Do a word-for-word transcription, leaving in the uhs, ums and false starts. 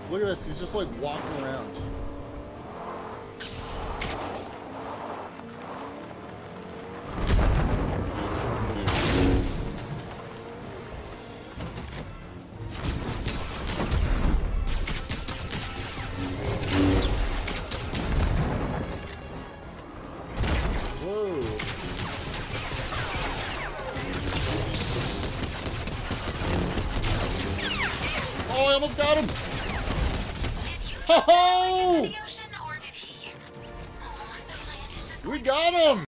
Look at this. He's just like walking around. Oh, I almost got him! Ho ho! We got him!